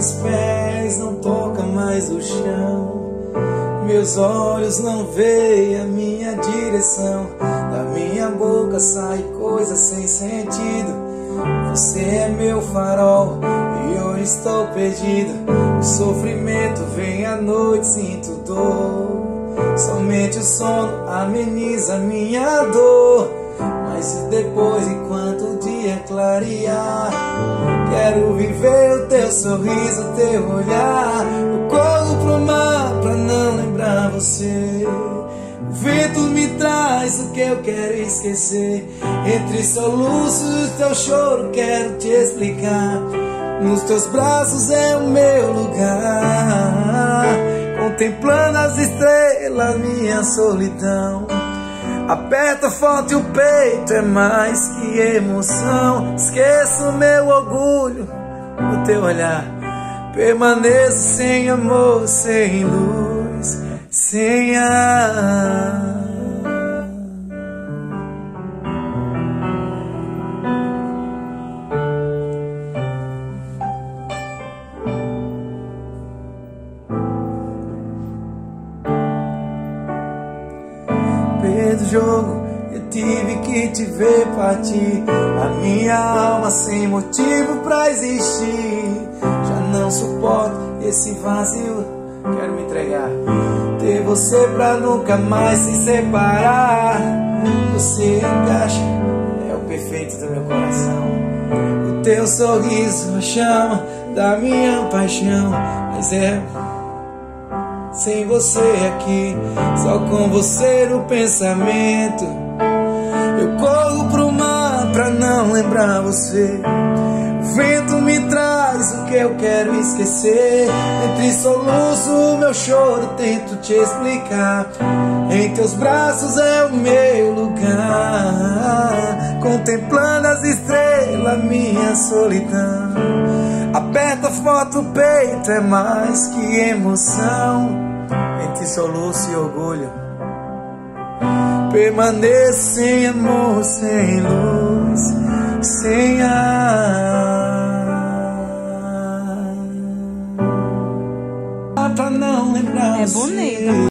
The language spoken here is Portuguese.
Meus pés não tocam mais o chão, meus olhos não veem a minha direção. Da minha boca sai coisa sem sentido. Você é meu farol e eu estou perdido. O sofrimento vem à noite, sinto dor. Somente o sono ameniza minha dor. Mas e depois, enquanto o dia clarear, quero viver o teu sorriso, o teu olhar. Eu corro pro mar pra não lembrar você. O vento me traz o que eu quero esquecer. Entre soluços do teu choro quero te explicar. Nos teus braços é o meu lugar, contemplando as estrelas, minha solidão. Aperta forte o peito, é mais que emoção. Esqueço meu orgulho no teu olhar. Permaneço sem amor, sem luz, sem ar. Do jogo, eu tive que te ver partir. A minha alma sem motivo pra existir. Já não suporto esse vazio, quero me entregar. Ter você pra nunca mais se separar. Você encaixa, é o perfeito do meu coração. O teu sorriso, a chama da minha paixão. Mas é sem você aqui, só com você no pensamento. Eu corro pro mar pra não lembrar você. O vento me traz o que eu quero esquecer. Entre soluços, meu choro, tento te explicar. Em teus braços é o meu lugar, contemplando as estrelas, minha solidão. Aperta forte o peito, é mais que emoção. Entre soluço e orgulho, permaneço sem amor, sem luz, sem ar. Pra não lembrar é bonita.